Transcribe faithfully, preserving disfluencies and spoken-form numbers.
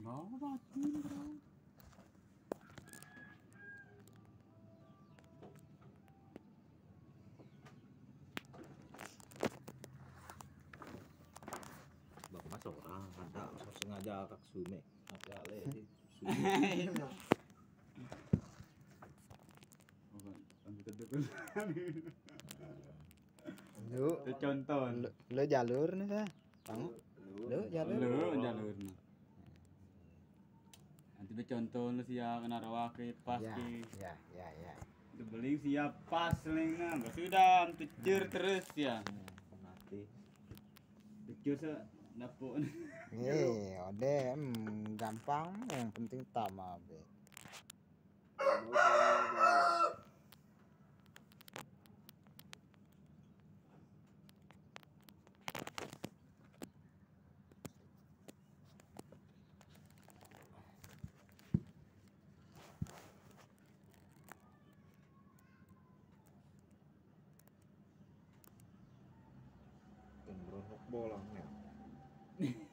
Oh, batin bro. Bang Mas orang ada sengaja kak sume apa ale di Lu Contoh. lu jalur nih sa. Bang. Lu jalur. Lu jalur nih. Nanti contoh lu siya kena rawake pas Ya, ki. ya, ya, ya. Beling siap pas lengan. Sudah tucur terus ya. mati Tucur se dapur. Eh, ode hmm, gampang, yang penting tama be. dan berokok bolang ya